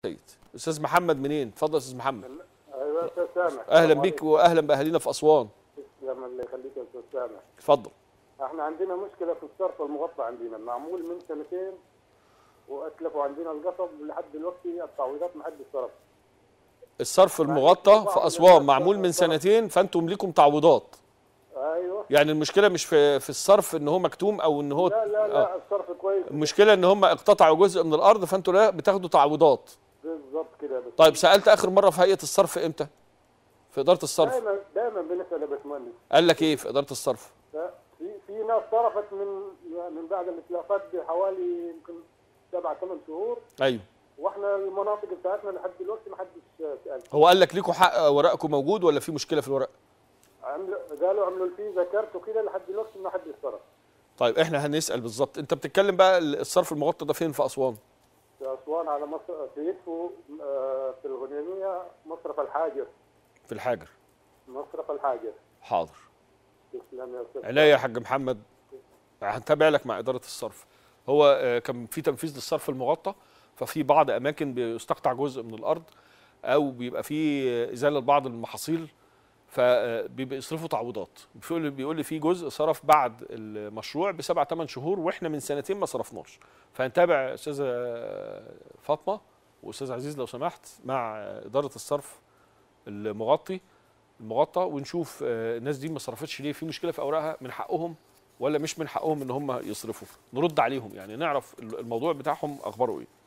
استاذ محمد منين؟ اتفضل استاذ محمد. ايوه يا استاذ سامح، اهلا بيك واهلا باهالينا في اسوان. تسلم، الله يخليك يا استاذ سامح. اتفضل. احنا عندنا مشكله في الصرف المغطى، عندنا معمول من سنتين واتلفوا عندنا القصب، لحد دلوقتي التعويضات ما حدش صرف. الصرف المغطى في اسوان معمول من سنتين، فانتم ليكم تعويضات. ايوه، يعني المشكله مش في الصرف ان هو مكتوم او ان هو لا الصرف كويس. المشكله ان هم اقتطعوا جزء من الارض، فانتوا لا بتاخدوا تعويضات. بالظبط كده. طيب سالت اخر مره في هيئه الصرف امتى؟ في اداره الصرف دايما بنسال يا باشمهندس. قال لك ايه في اداره الصرف؟ في ناس صرفت من بعد الاتلافات بحوالي يمكن 7 8 شهور. ايوه، واحنا المناطق بتاعتنا لحد دلوقتي ما حدش سال. هو قال لك ليكوا حق ورقكم موجود ولا في مشكله في الورق؟ قالوا عملوا الفيزا كارت وكده، لحد دلوقتي ما حدش صرف. طيب احنا هنسال بالظبط. انت بتتكلم بقى الصرف المغطى ده فين في اسوان؟ في اسوان على مصر، في يدفو، في الغنيميه، مصرف الحاجر. في الحاجر. مصرف الحاجر. حاضر. تسلم يا استاذ. عينيا يا حاج محمد، هنتابع لك مع اداره الصرف. هو كان في تنفيذ للصرف المغطى، ففي بعض اماكن بيستقطع جزء من الارض او بيبقى في ازاله لبعض المحاصيل، فبيبقى يصرفوا تعويضات. بيقول لي في جزء صرف بعد المشروع ب7 8 شهور، واحنا من سنتين ما صرفناش. فهنتابع استاذه فاطمه واستاذ عزيز لو سمحت مع اداره الصرف المغطى، ونشوف الناس دي ما صرفتش ليه، في مشكله في اوراقها، من حقهم ولا مش من حقهم ان هم يصرفوا، نرد عليهم يعني، نعرف الموضوع بتاعهم اخباره ايه.